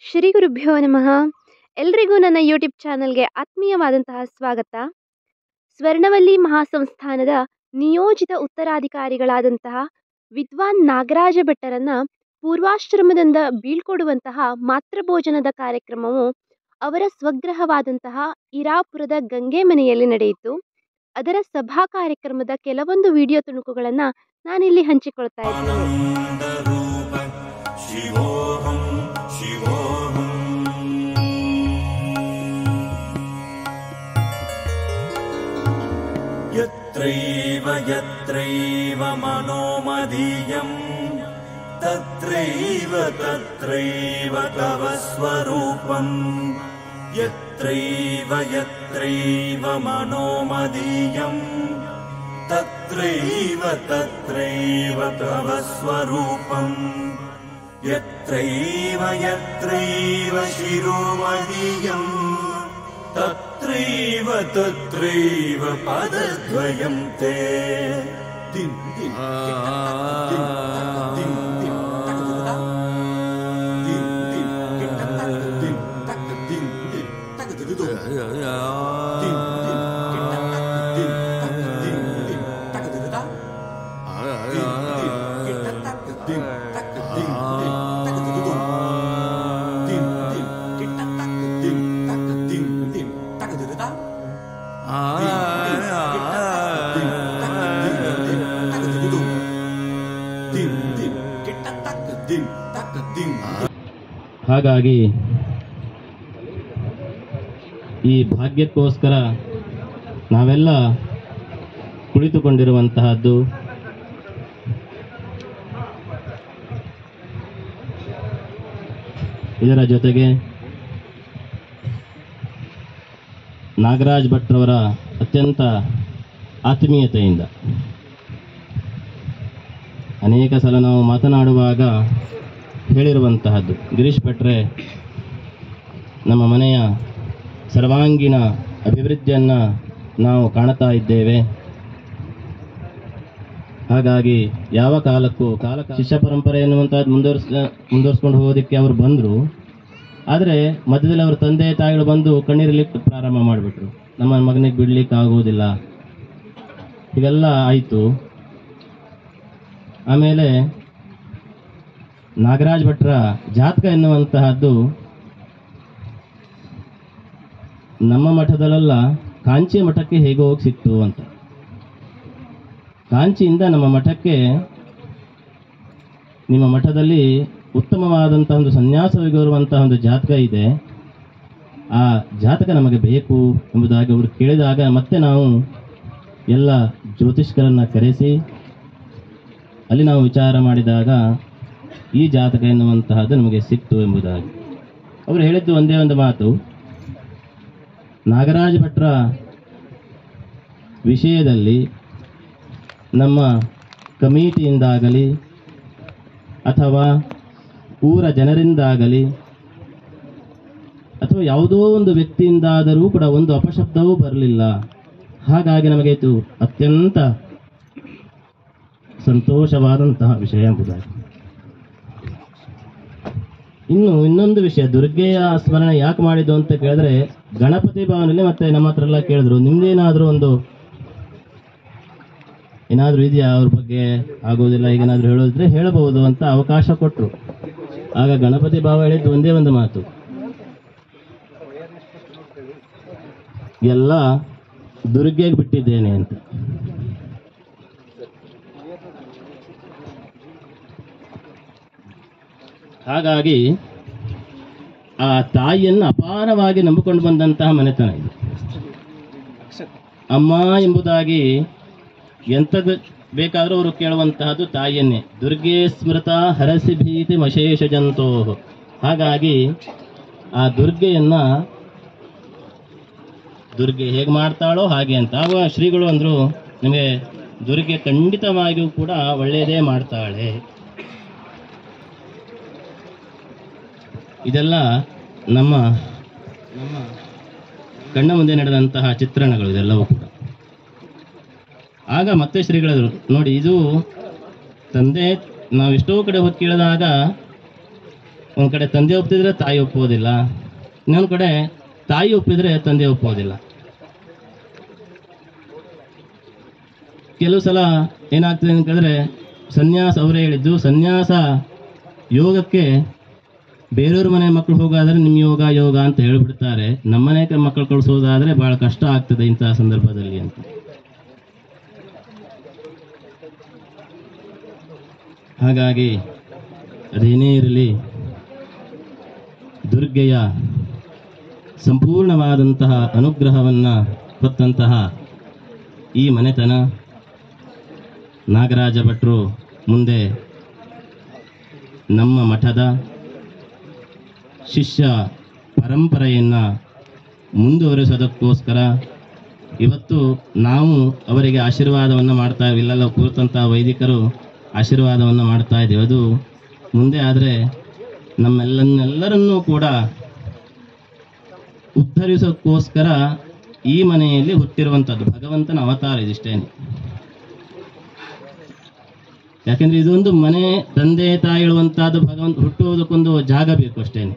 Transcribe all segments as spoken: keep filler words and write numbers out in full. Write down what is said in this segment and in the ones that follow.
ಶ್ರೀ ಗುರುಭ್ಯೋ ನಮಃ. ಎಲ್ರಿಗೂ ನನ್ನ ಯೂಟ್ಯೂಬ್ ಚಾನಲ್ಗೆ ಆತ್ಮೀಯವಾದಂತಹ ಸ್ವಾಗತ. ಸ್ವರ್ಣವಲ್ಲಿ ಮಹಾಸಂಸ್ಥಾನದ ನಿಯೋಜಿತ ಉತ್ತರಾಧಿಕಾರಿಗಳಾದಂತಹ ವಿದ್ವಾನ್ ನಾಗರಾಜ ಭಟ್ಟರನ್ನ ಪೂರ್ವಾಶ್ರಮದಿಂದ ಬೀಳ್ಕೊಡುವಂತಹ ಮಾತೃಭೋಜನದ ಕಾರ್ಯಕ್ರಮವು ಅವರ ಸ್ವಗ್ರಹವಾದಂತಹ ಇರಾಪುರದ ಗಂಗೆ ಮನೆಯಲ್ಲಿ ನಡೆಯಿತು. ಅದರ ಸಭಾ ಕಾರ್ಯಕ್ರಮದ ಕೆಲವೊಂದು ವಿಡಿಯೋ ತುಣುಕುಗಳನ್ನು ನಾನಿಲ್ಲಿ ಹಂಚಿಕೊಳ್ತಾ ಇದ್ದೇನೆ. ಯತ್ರೈವ ಯತ್ರೈವ ಮನೋಮದೀಯಂ ತತ್ರೈವ ತತ್ರೈವ ತವ ಸ್ವರೂಪಂ. ಯತ್ರೈವ ಯತ್ರೈವ ಮನೋಮದೀಯಂ ತತ್ರೈವ ತತ್ರೈವ ತವ ಸ್ವರೂಪಂ. ಯತ್ರೈವ ಯತ್ರೈವ ಶಿರೋಮದೀಯಂ ತತ್ರೈವ ತತ್ರೈವ ಪದದ್ವಯಂ ತೇ. ದಿನ್ ದಿನ್ ದಿನ್ ದಿನ್ ದಿನ್ ದಿನ್ ದಿನ್ ದಿನ್ ದಿನ್ ದಿನ್ ತಗದುದು ದಿನ್ ದಿನ್ ದಿನ್ ದಿನ್ ದಿನ್ ತಗದುದ ದಿನ್ ದಿನ್ ತಗದುದು ದಿನ್ ದಿನ್ ದಿನ್ ದಿನ್ ದಿನ್ ತಗದುದ. ಹಾಗಾಗಿ ಈ ಭಾಗ್ಯಕ್ಕೋಸ್ಕರ ನಾವೆಲ್ಲ ಕುಳಿತುಕೊಂಡಿರುವಂತಹದ್ದು. ಇದರ ಜೊತೆಗೆ ನಾಗರಾಜ್ ಭಟ್ರವರ ಅತ್ಯಂತ ಆತ್ಮೀಯತೆಯಿಂದ ಅನೇಕ ಸಲ ನಾವು ಮಾತನಾಡುವಾಗ ಹೇಳಿರುವಂತಹದ್ದು, ಗಿರೀಶ್ ಭಟ್ರೆ ನಮ್ಮ ಮನೆಯ ಸರ್ವಾಂಗೀಣ ಅಭಿವೃದ್ಧಿಯನ್ನು ನಾವು ಕಾಣುತ್ತಾ ಇದ್ದೇವೆ. ಹಾಗಾಗಿ ಯಾವ ಕಾಲಕ್ಕೂ ಕಾಲ ಶಿಷ್ಯ ಪರಂಪರೆ ಎನ್ನುವಂಥದ್ದು ಮುಂದುವರ್ಸ್ ಮುಂದುವರ್ಸ್ಕೊಂಡು ಹೋಗೋದಕ್ಕೆ ಅವರು ಬಂದರು. ಆದರೆ ಮಧ್ಯದಲ್ಲಿ ಅವ್ರ ತಂದೆ ತಾಯಿಗಳು ಬಂದು ಕಣ್ಣೀರಲಿಕ್ಕೆ ಪ್ರಾರಂಭ ಮಾಡಿಬಿಟ್ರು. ನಮ್ಮ ಮಗನಿಗೆ ಬಿಡ್ಲಿಕ್ಕೆ ಆಗೋದಿಲ್ಲ, ಹೀಗೆಲ್ಲ ಆಯಿತು. ಆಮೇಲೆ ನಾಗರಾಜ್ ಭಟ್ರ ಜಾತಕ ಎನ್ನುವಂತಹದ್ದು ನಮ್ಮ ಮಠದಲ್ಲ, ಕಾಂಚಿ ಮಠಕ್ಕೆ ಹೇಗೆ ಹೋಗಿ ಸಿಕ್ತು ಅಂತ. ಕಾಂಚಿಯಿಂದ ನಮ್ಮ ಮಠಕ್ಕೆ, ನಿಮ್ಮ ಮಠದಲ್ಲಿ ಉತ್ತಮವಾದಂತಹ ಒಂದು ಸನ್ಯಾಸವಿರುವಂತಹ ಒಂದು ಜಾತಕ ಇದೆ, ಆ ಜಾತಕ ನಮಗೆ ಬೇಕು ಎಂಬುದಾಗಿ ಅವರು ಕೇಳಿದಾಗ ಮತ್ತೆ ನಾವು ಎಲ್ಲ ಜ್ಯೋತಿಷ್ಕರನ್ನು ಕರೆಸಿ ಅಲ್ಲಿ ನಾವು ವಿಚಾರ ಮಾಡಿದಾಗ ಈ ಜಾತಕ ಎನ್ನುವಂತಹದ್ದು ನಮಗೆ ಸಿಕ್ತು ಎಂಬುದಾಗಿ ಅವರು ಹೇಳಿದ್ದು ಒಂದೇ ಒಂದು ಮಾತು. ನಾಗರಾಜ ಭಟ್ರ ವಿಷಯದಲ್ಲಿ ನಮ್ಮ ಕಮಿಟಿಯಿಂದಾಗಲಿ ಅಥವಾ ಊರ ಜನರಿಂದಾಗಲಿ ಅಥವಾ ಯಾವುದೋ ಒಂದು ವ್ಯಕ್ತಿಯಿಂದಾದರೂ ಕೂಡ ಒಂದು ಅಪಶಬ್ದವೂ ಬರಲಿಲ್ಲ. ಹಾಗಾಗಿ ನಮಗೆ ಇದು ಅತ್ಯಂತ ಸಂತೋಷವಾದಂತಹ ವಿಷಯ ಎಂಬುದಾಗಿ. ಇನ್ನು ಇನ್ನೊಂದು ವಿಷಯ, ದುರ್ಗೆಯ ಸ್ಮರಣೆ ಯಾಕೆ ಮಾಡಿದ್ದು ಅಂತ ಕೇಳಿದ್ರೆ, ಗಣಪತಿ ಭವನಲ್ಲಿ ಮತ್ತೆ ನಮ್ಮ ಹತ್ರ ಎಲ್ಲ ಕೇಳಿದ್ರು, ನಿಮ್ದೇನಾದರೂ ಒಂದು ಏನಾದರೂ ಇದೆಯಾ ಅವ್ರ ಬಗ್ಗೆ, ಆಗೋದಿಲ್ಲ ಈಗೇನಾದರೂ ಹೇಳೋದಿದ್ರೆ ಹೇಳಬಹುದು ಅಂತ ಅವಕಾಶ ಕೊಟ್ಟರು. ಆಗ ಗಣಪತಿ ಭಾವ ಹೇಳಿದ್ದು ಒಂದೇ ಒಂದು ಮಾತು, ಎಲ್ಲ ದುರ್ಗೆಗೆ ಬಿಟ್ಟಿದ್ದೇನೆ ಅಂತ. ಹಾಗಾಗಿ ಆ ತಾಯಿಯನ್ನು ಅಪಾರವಾಗಿ ನಂಬಿಕೊಂಡು ಬಂದಂತಹ ಮನೆತನ ಇದು. ಅಮ್ಮ ಎಂಬುದಾಗಿ ಎಂಥದ್ದು ಬೇಕಾದರೂ ಅವರು ಕೇಳುವಂತಹದ್ದು ತಾಯಿಯನ್ನೇ. ದುರ್ಗೆ ಸ್ಮೃತ ಹರಸಿ ಭೀತಿ ಮಶೇಷ ಜಂತೋ. ಹಾಗಾಗಿ ಆ ದುರ್ಗೆಯನ್ನ ದುರ್ಗೆ ಹೇಗೆ ಮಾಡ್ತಾಳೋ ಹಾಗೆ ಅಂತ. ಆಗ ಶ್ರೀಗಳು ಅಂದರು, ನಿಮಗೆ ದುರ್ಗೆ ಖಂಡಿತವಾಗಿಯೂ ಕೂಡ ಒಳ್ಳೆಯದೇ ಮಾಡ್ತಾಳೆ. ಇದೆಲ್ಲ ನಮ್ಮ ನಮ್ಮ ಕಣ್ಣ ಮುಂದೆ ನಡೆದಂತಹ ಚಿತ್ರಣಗಳು ಇದೆಲ್ಲವೂ ಕೂಡ. ಆಗ ಮತ್ತೆ ಶ್ರೀಗಳಿದ್ರು, ನೋಡಿ ಇದು ತಂದೆ ನಾವು ಎಷ್ಟೋ ಕಡೆ ಹೊತ್ತು ಕೇಳಿದಾಗ ಒಂದು ಕಡೆ ತಂದೆ ಒಪ್ತಿದ್ರೆ ತಾಯಿ ಒಪ್ಪೋದಿಲ್ಲ, ಇನ್ನೊಂದು ಕಡೆ ತಾಯಿ ಒಪ್ಪಿದ್ರೆ ತಂದೆ ಒಪ್ಪೋದಿಲ್ಲ. ಕೆಲವು ಸಲ ಏನಾಗ್ತದೆ ಅಂತ ಹೇಳಿದ್ರೆ, ಸನ್ಯಾಸ ಅವರೇ ಹೇಳಿದ್ದು, ಸನ್ಯಾಸ ಯೋಗಕ್ಕೆ ಬೇರೆಯವ್ರ ಮನೆ ಮಕ್ಕಳು ಹೋಗಾದ್ರೆ ನಿಮ್ಮ ಯೋಗ ಯೋಗ ಅಂತ ಹೇಳಿಬಿಡ್ತಾರೆ, ನಮ್ಮನೆ ಮಕ್ಕಳು ಕಳಿಸೋದಾದ್ರೆ ಬಹಳ ಕಷ್ಟ ಆಗ್ತದೆ ಇಂತಹ ಸಂದರ್ಭದಲ್ಲಿ ಅಂತ. ಹಾಗಾಗಿ ಅದೇನೇ ಇರಲಿ, ದುರ್ಗೆಯ ಸಂಪೂರ್ಣವಾದಂತಹ ಅನುಗ್ರಹವನ್ನು ಹೊತ್ತಂತಹ ಈ ಮನೆತನ ನಾಗರಾಜ ಭಟ್ರು ಮುಂದೆ ನಮ್ಮ ಮಠದ ಶಿಷ್ಯ ಪರಂಪರೆಯನ್ನು ಮುಂದುವರಿಸೋದಕ್ಕೋಸ್ಕರ ಇವತ್ತು ನಾವು ಅವರಿಗೆ ಆಶೀರ್ವಾದವನ್ನು ಮಾಡ್ತಾ ಇಲ್ಲಲ್ಲ ಕೂತಂಥ ವೈದಿಕರು ಆಶೀರ್ವಾದವನ್ನು ಮಾಡ್ತಾ ಇದ್ದೀವಿ. ಅದು ಮುಂದೆ ಆದರೆ ನಮ್ಮೆಲ್ಲನ್ನೆಲ್ಲರನ್ನೂ ಕೂಡ ಉದ್ಧರಿಸೋಕ್ಕೋಸ್ಕರ ಈ ಮನೆಯಲ್ಲಿ ಹುಟ್ಟಿರುವಂಥದ್ದು ಭಗವಂತನ ಅವತಾರ ಇದಿಷ್ಟೇನೆ. ಯಾಕೆಂದ್ರೆ ಇದೊಂದು ಮನೆ, ತಂದೆ ತಾಯಿ ಹೇಳುವಂತಹದ್ದು ಭಗವಂತ ಹುಟ್ಟುವುದಕ್ಕೊಂದು ಜಾಗ ಬೇಕು ಅಷ್ಟೇನೆ.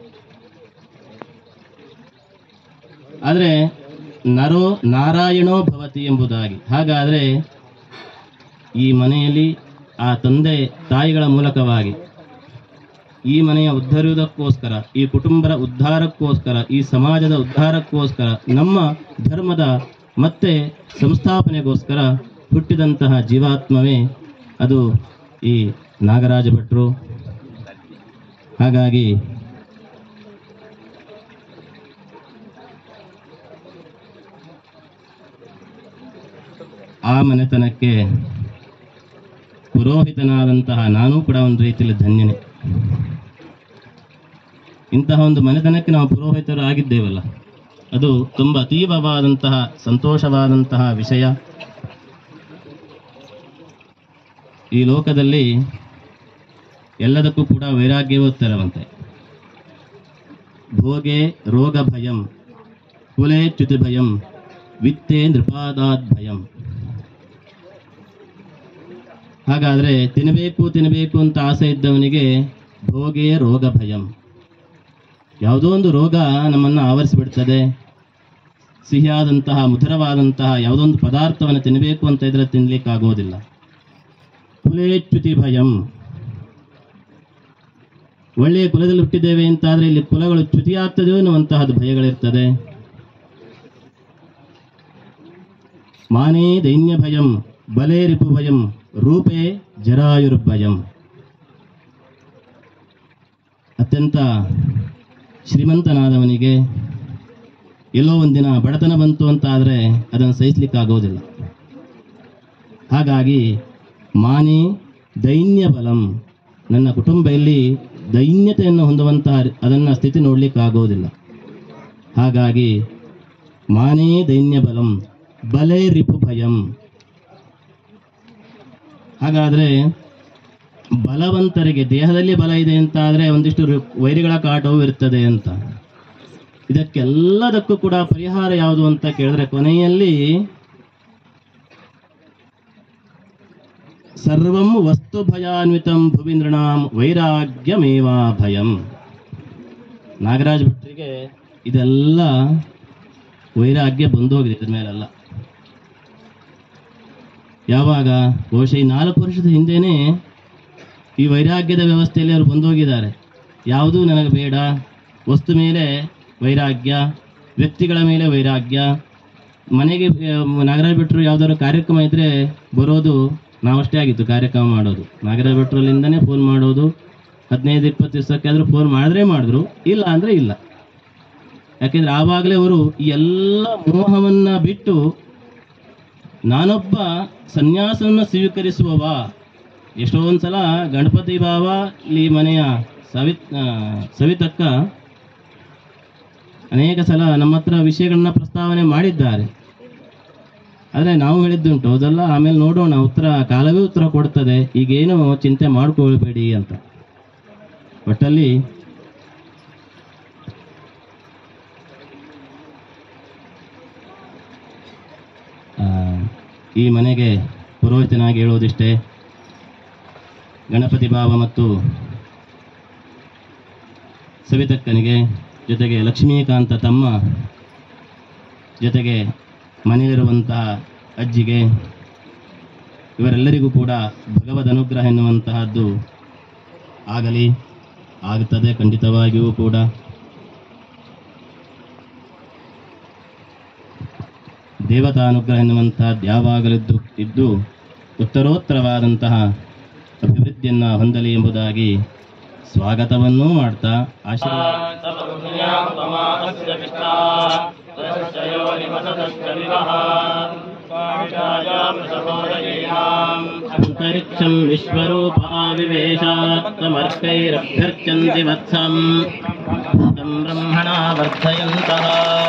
ಆದರೆ ನರೋ ನಾರಾಯಣೋ ಭವತಿ ಎಂಬುದಾಗಿ, ಹಾಗಾದರೆ ಈ ಮನೆಯಲ್ಲಿ ಆ ತಂದೆ ತಾಯಿಗಳ ಮೂಲಕವಾಗಿ ಈ ಮನೆಯ ಉದ್ಧರಿಯುವುದಕ್ಕೋಸ್ಕರ, ಈ ಕುಟುಂಬದ ಉದ್ಧಾರಕ್ಕೋಸ್ಕರ, ಈ ಸಮಾಜದ ಉದ್ಧಾರಕ್ಕೋಸ್ಕರ, ನಮ್ಮ ಧರ್ಮದ ಮತ್ತೆ ಸಂಸ್ಥಾಪನೆಗೋಸ್ಕರ ಹುಟ್ಟಿದಂತಹ ಜೀವಾತ್ಮವೇ ಅದು ಈ ನಾಗರಾಜ ಭಟ್ರು. ಹಾಗಾಗಿ ಆ ಮನೆತನಕ್ಕೆ ಪುರೋಹಿತನಾದಂತಹ ನಾನು ಕೂಡ ಒಂದು ರೀತಿಯಲ್ಲಿ ಧನ್ಯನೇ. ಇಂತಹ ಒಂದು ಮನೆತನಕ್ಕೆ ನಾವು ಪುರೋಹಿತರು ಆಗಿದ್ದೇವಲ್ಲ, ಅದು ತುಂಬ ಅತೀವವಾದಂತಹ ಸಂತೋಷವಾದಂತಹ ವಿಷಯ. ಈ ಲೋಕದಲ್ಲಿ ಎಲ್ಲದಕ್ಕೂ ಕೂಡ ವೈರಾಗ್ಯವೂ ಉತ್ತರವಂತೆ. ಭೋಗೆ ರೋಗ ಭಯಂ, ಕುಲೆ ಚ್ಯುತಿ ಭಯಂ, ವಿತ್ತೇ ನೃಪಾದಾದ್ ಭಯಂ. ಹಾಗಾದರೆ ತಿನ್ನಬೇಕು ತಿನ್ನಬೇಕು ಅಂತ ಆಸೆ ಇದ್ದವನಿಗೆ ಭೋಗೆ ರೋಗ ಭಯಂ, ಯಾವುದೋ ಒಂದು ರೋಗ ನಮ್ಮನ್ನು ಆವರಿಸಿಬಿಡ್ತದೆ. ಸಿಹಿಯಾದಂತಹ ಮಧುರವಾದಂತಹ ಯಾವುದೋ ಒಂದು ಪದಾರ್ಥವನ್ನು ತಿನ್ನಬೇಕು ಅಂತ ಇದ್ರೆ ತಿನ್ನಲಿಕ್ಕಾಗೋದಿಲ್ಲ. ಕುಲೇಚ್ಯುತಿ ಭಯಂ, ಒಳ್ಳೆಯ ಕುಲದಲ್ಲಿ ಹುಟ್ಟಿದ್ದೇವೆ ಅಂತಾದರೆ ಇಲ್ಲಿ ಕುಲಗಳು ಚ್ಯುತಿಯಾಗ್ತದೆಯೋ ಎನ್ನುವಂತಹದ್ದು ಭಯಗಳಿರ್ತದೆ. ಮಾನೇ ದೈನ್ಯ ಭಯಂ, ಬಲೇ ರಿಪು ಭಯಂ, ರೂಪೇ ಜರಾಯುರ್ಭಯಂ. ಅತ್ಯಂತ ಶ್ರೀಮಂತನಾದವನಿಗೆ ಎಲ್ಲೋ ಒಂದಿನ ಬಡತನ ಬಂತು ಅಂತ ಆದರೆ ಅದನ್ನು ಸಹಿಸಲಿಕ್ಕಾಗೋದಿಲ್ಲ. ಹಾಗಾಗಿ ಮಾನೇ ದೈನ್ಯ ಬಲಂ, ನನ್ನ ಕುಟುಂಬದಲ್ಲಿ ದೈನ್ಯತೆಯನ್ನು ಹೊಂದುವಂತಹ ಅದನ್ನು ಸ್ಥಿತಿ ನೋಡಲಿಕ್ಕಾಗೋದಿಲ್ಲ. ಹಾಗಾಗಿ ಮಾನೇ ದೈನ್ಯ ಬಲಂ, ಬಲೇ ರಿಪು ಭಯಂ. ಹಾಗಾದರೆ ಬಲವಂತರಿಗೆ ದೇಹದಲ್ಲಿ ಬಲ ಇದೆ ಅಂತ ಆದರೆ ಒಂದಿಷ್ಟು ವೈರಿಗಳ ಕಾಟವೂ ಇರ್ತದೆ ಅಂತ. ಇದಕ್ಕೆಲ್ಲದಕ್ಕೂ ಕೂಡ ಪರಿಹಾರ ಯಾವುದು ಅಂತ ಕೇಳಿದ್ರೆ ಕೊನೆಯಲ್ಲಿ ಸರ್ವಂ ವಸ್ತು ಭಯಾನ್ವಿತಂ ಭುವಿ ನೃಣಾಂ ವೈರಾಗ್ಯಮೇವಾ ಭಯಂ. ನಾಗರಾಜ ಭಟ್ರಿಗೆ ಇದೆಲ್ಲ ವೈರಾಗ್ಯ ಬಂದೋಗಿದೆ ಇದ್ರ ಮೇಲೆಲ್ಲ. ಯಾವಾಗ ಬಹುಶಃ ಈ ನಾಲ್ಕು ವರ್ಷದ ಹಿಂದೆನೇ ಈ ವೈರಾಗ್ಯದ ವ್ಯವಸ್ಥೆಯಲ್ಲಿ ಅವರು ಬಂದೋಗಿದ್ದಾರೆ. ಯಾವುದೂ ನನಗೆ ಬೇಡ, ವಸ್ತು ಮೇಲೆ ವೈರಾಗ್ಯ, ವ್ಯಕ್ತಿಗಳ ಮೇಲೆ ವೈರಾಗ್ಯ. ಮನೆಗೆ ನಾಗರಾಜ ಭಟ್ರು ಯಾವುದಾದ್ರು ಕಾರ್ಯಕ್ರಮ ಇದ್ದರೆ ಬರೋದು ನಾವಷ್ಟೇ ಆಗಿತ್ತು ಕಾರ್ಯಕ್ರಮ ಮಾಡೋದು. ನಾಗರಾಜ ಭಟ್ರಲ್ಲಿಂದನೇ ಫೋನ್ ಮಾಡೋದು, ಹದಿನೈದು ಇಪ್ಪತ್ತು ದಿವಸಕ್ಕೆ ಆದರೂ ಫೋನ್ ಮಾಡಿದ್ರೆ ಮಾಡಿದ್ರು, ಇಲ್ಲ ಅಂದರೆ ಇಲ್ಲ. ಯಾಕೆಂದರೆ ಆವಾಗಲೇ ಅವರು ಈ ಎಲ್ಲ ಮೋಹವನ್ನು ಬಿಟ್ಟು ನಾನೊಬ್ಬ ಸನ್ಯಾಸವನ್ನು ಸ್ವೀಕರಿಸುವವ. ಎಷ್ಟೊಂದು ಸಲ ಗಣಪತಿ ಬಾವ ಇಲ್ಲಿ ಮನೆಯ ಸವಿ ಸವಿತಕ್ಕ ಅನೇಕ ಸಲ ನಮ್ಮ ಹತ್ರ ವಿಷಯಗಳನ್ನ ಪ್ರಸ್ತಾವನೆ ಮಾಡಿದ್ದಾರೆ. ಆದರೆ ನಾವು ಹೇಳಿದ್ದುಂಟು, ಹೌದಲ್ಲ ಆಮೇಲೆ ನೋಡೋಣ, ಉತ್ತರ ಕಾಲವೇ ಉತ್ತರ ಕೊಡ್ತದೆ, ಈಗೇನು ಚಿಂತೆ ಮಾಡ್ಕೊಳ್ಬೇಡಿ ಅಂತ. ಒಟ್ಟಲ್ಲಿ ಈ ಮನೆಗೆ ಪುರೋಹಿತನಾಗಿ ಹೇಳೋದಿಷ್ಟೇ. ಗಣಪತಿ ಬಾವ ಮತ್ತು ಸವಿತಕ್ಕನಿಗೆ, ಜೊತೆಗೆ ಲಕ್ಷ್ಮೀಕಾಂತ ತಮ್ಮ, ಜೊತೆಗೆ ಮನೆಯಲ್ಲಿರುವಂತಹ ಅಜ್ಜಿಗೆ, ಇವರೆಲ್ಲರಿಗೂ ಕೂಡ ಭಗವದ್ ಅನುಗ್ರಹ ಎನ್ನುವಂತಹದ್ದು ಆಗಲಿ, ಆಗುತ್ತದೆ ಖಂಡಿತವಾಗಿಯೂ ಕೂಡ. ದೇವತಾನುಗ್ರಹ ಎನ್ನುವಂತಹದ್ದು ಯಾವಾಗಲಿದ್ದು ಇದ್ದು ಉತ್ತರೋತ್ತರವಾದಂತಹ ಅಭಿವೃದ್ಧಿಯನ್ನು ಹೊಂದಲಿ ಎಂಬುದಾಗಿ ಸ್ವಾಗತವನ್ನೂ ಮಾಡ್ತಾ ಅಂತರಿಕ್ಷಂ ವಿಶ್ವರೂಪಾವಿವೇಶಾತ್ತಮರ್ಕೈರಭ್ಯರ್ಚಂತಿ ವತ್ಸಂ ತಂ ಬ್ರಹ್ಮಣ ವರ್ಧಯಂತಃ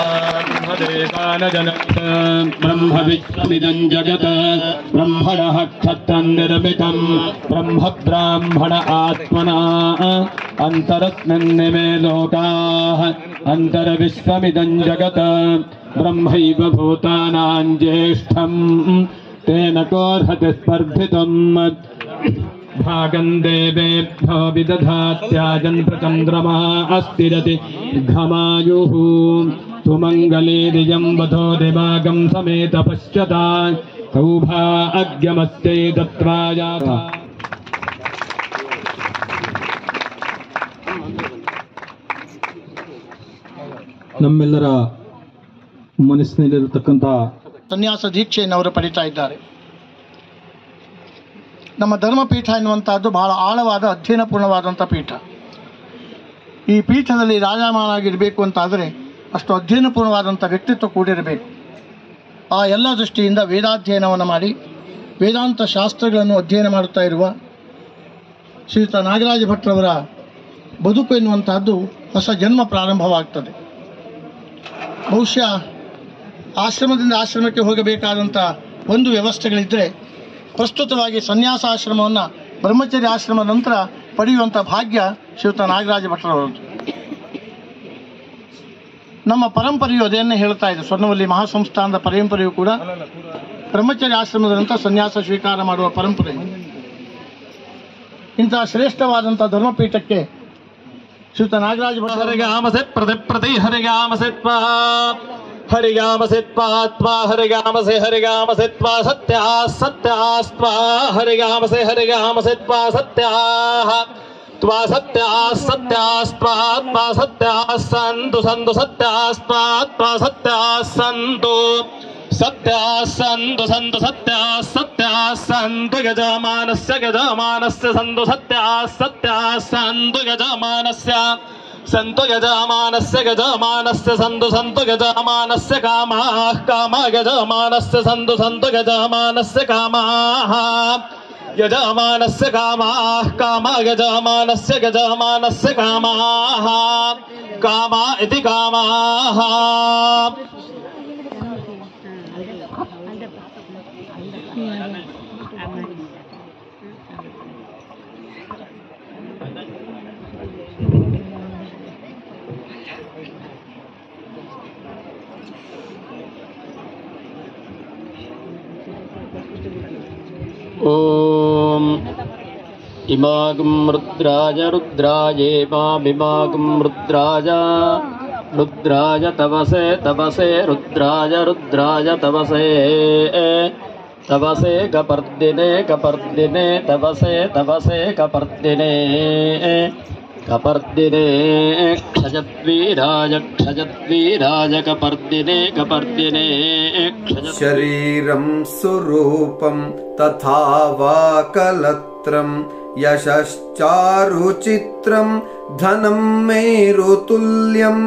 ಬ್ರಹ್ಮ ವಿಶ್ವಮಿದಂ ಜಗತ್ ಬ್ರಹ್ಮಣಃ ಕ್ಷತ್ರಂ ನಿರ್ಮಿತಂ ಬ್ರಹ್ಮ ಬ್ರಾಹ್ಮಣ ಆತ್ಮನಾ ಅಂತರಸ್ಮಿನ್ನಿಮೇ ಲೋಕಾಃ ಅಂತರ ವಿಶ್ವಮಿದಂ ಜಗತ್ ಬ್ರಹ್ಮೈವ ಭೂತಾನಾಂ ಜ್ಯೇಷ್ಠಂ ತೇನ ಕೋರ್ಹತಿ ಸ್ಪರ್ಧಿತುಂ ಭಾಗಂ ದೇವೇಭ್ಯೋ ವಿದಧಾತ್ಯಾಜನ್ ಪ್ರಚಂದ್ರಮಾ ಅಸ್ತಿರತಿ ಘಮಾಯುಃ ಸುಮಂಗಲೇರಿಯಂ ವಧೋ ದಿವಾಗಂ ಸಮೇತ ಪಶ್ಯತಾ ಸೌಭಾಗ್ಯಮಸ್ಯೈ ದತ್ರಾಯಾತ. ನಮ್ಮೆಲ್ಲರ ಮನಸ್ಸಿನಲ್ಲಿರತಕ್ಕಂಥ ಸನ್ಯಾಸ ದೀಕ್ಷೆಯನ್ನು ಅವರು ಪಡಿತಾ ಇದ್ದಾರೆ. ನಮ್ಮ ಧರ್ಮಪೀಠ ಎನ್ನುವಂಥದ್ದು ಬಹಳ ಆಳವಾದ ಅಧ್ಯಯನಪೂರ್ಣವಾದಂಥ ಪೀಠ. ಈ ಪೀಠದಲ್ಲಿ ರಾಜಮಾನಾಗಿರಬೇಕು ಅಂತಾದರೆ ಅಷ್ಟು ಅಧ್ಯಯನಪೂರ್ಣವಾದಂಥ ವ್ಯಕ್ತಿತ್ವ ಕೂಡಿರಬೇಕು. ಆ ಎಲ್ಲ ದೃಷ್ಟಿಯಿಂದ ವೇದಾಧ್ಯಯನವನ್ನು ಮಾಡಿ ವೇದಾಂತ ಶಾಸ್ತ್ರಗಳನ್ನು ಅಧ್ಯಯನ ಮಾಡುತ್ತಾ ಇರುವ ಶ್ರೀಯುತ ನಾಗರಾಜ ಭಟ್ರವರ ಬದುಕು ಎನ್ನುವಂತಹದ್ದು ಹೊಸ ಜನ್ಮ ಪ್ರಾರಂಭವಾಗ್ತದೆ. ಬಹುಶಃ ಆಶ್ರಮದಿಂದ ಆಶ್ರಮಕ್ಕೆ ಹೋಗಬೇಕಾದಂಥ ಒಂದು ವ್ಯವಸ್ಥೆಗಳಿದ್ದರೆ ಪ್ರಸ್ತುತವಾಗಿ ಸನ್ಯಾಸ ಆಶ್ರಮವನ್ನು ಬ್ರಹ್ಮಚರ್ಯ ಆಶ್ರಮದ ನಂತರ ಪಡೆಯುವಂಥ ಭಾಗ್ಯ ಶ್ರೀಯುತ ನಾಗರಾಜ ಭಟ್ರವರದ್ದು. ನಮ್ಮ ಪರಂಪರೆಯು ಅದನ್ನೇ ಹೇಳ್ತಾ ಇದೆ. ಸ್ವರ್ಣವಲ್ಲಿ ಮಹಾಸಂಸ್ಥಾನದ ಪರಂಪರೆಯು ಕೂಡ ಬ್ರಹ್ಮಚರ್ಯ ಆಶ್ರಮದ ನಂತರ ಸನ್ಯಾಸ ಸ್ವೀಕಾರ ಮಾಡುವ ಪರಂಪರೆ. ಇಂತಹ ಶ್ರೇಷ್ಠವಾದಂಥ ಧರ್ಮಪೀಠಕ್ಕೆ ಶ್ರೀಯುತ ನಾಗರಾಜ ಹರಿಗಾಮಸೆ ಪ್ರತಿ ಪ್ರತಿ ಹರಿಗಾಮಸೆತ್ವ ಹರಿಗಾಮಸೆತ್ವಾತ್ಮ ಹರಿಗಾಮಸೆ ಹರಿಗಾಮಸೆತ್ವ ಸತ್ಯ ಸತ್ಯಾಸ್ತ್ವ ಹರಿಗಾಮಸೆ ಹರಿಗಾಮಸೆತ್ವ ಸತ್ಯಾ ತ್ವಾ ಸತ್ಯಾ ಸತ್ಯಾಸ್ತ್ವಾತ್ಮ ಸತ್ಯಾ ಸಂತು ಸಂತು ಸತ್ಯಾಸ್ತ್ವಾತ್ಮ ಸತ್ಯಾ ಸಂತು ಸತ್ಯಾ ಸಂತು ಸಂತು ಸತ್ಯಾ ಸತ್ಯಾ ಸಂತು ಗಜಮಾನಸ್ಯ ಗಜಮಾನಸ್ಯ ಸಂತು ಸತ್ಯಾ ಸತ್ಯಾ ಸಂತು ಗಜಮಾನಸ್ಯ ಸಂತು ಗಜಮಾನಸ್ಯ ಗಜಮಾನಸ್ಯ ಸಂತು ಸಂತು ಗಜಮಾನಸ್ಯ ಕಾಮಾಃ ಕಾಮ ಗಜಮಾನಸ್ಯ ಸಂತು ಸಂತು ಗಜಮಾನಸ್ಯ ಕಾಮಾಃ ಗಜಮಾನಸ್ಯ ಕಾಮಾಃ ಕಾಮ ಗಜಮಾನಸ್ಯ ಗಜಮಾನಸ್ಯ ಕಾಮಾಃ ಕಾಮ ಇತಿ ಕಾಮಾಃ. ಓಂ ಇಮಾಗಂ ರುದ್ರಾಜ ರುದ್ರಾಜೇಮಾಭಿಮಾಗಂ ರುದ್ರಾಜ ರುದ್ರಾಜ ತಪಸೆ ತಪಸೆ ರುದ್ರಾಜ ರುದ್ರಾಜ ತಪಸೆ ತಪಸೆ ಕಪರ್ದಿನೆ ಕಪರ್ದಿನೆ ತಪಸೆ ತಪಸೆ ಕಪರ್ದಿನೆ ಕಪರ್ದಿನೆ ಕ್ಷಜದ್ವೀರಾಜ ಕ್ಷಜದ್ವೀರಾಜ ಕಪರ್ದಿನೆ ಕಪರ್ದಿನೆ ಕ್ಷಜ ಶರೀರಂ ಸ್ವರೂಪಂ ತಥಾ ವಾ ಕಲತ್ರಂ ಯಶಶ್ಚಾರುಚಿತ್ರಂ ಧನಂ ಮೇರುತುಲ್ಯಂ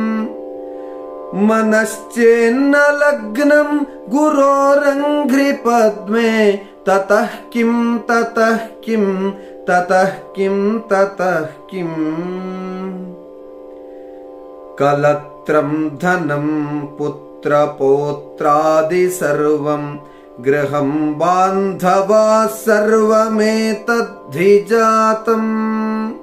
ಮನಶ್ಚೇನ್ನ ಲಗ್ನಂ ಗುರೋರಂಘ್ರಿ ಪದ್ಮೆ ತತಃ ಕಿಂ ತತಃ ಕಿಂ ತತಃ ಕಿಂ ತತಃ ಕಿಂ ಕಲತ್ರಂ ಧನಂ ಪುತ್ರ ಪೌತ್ರಾದಿ ಸರ್ವಂ ಗೃಹಂ ಬಾಂಧವಾ ಸರ್ವಮೇತದ್ಧಿ ಜಾತಂ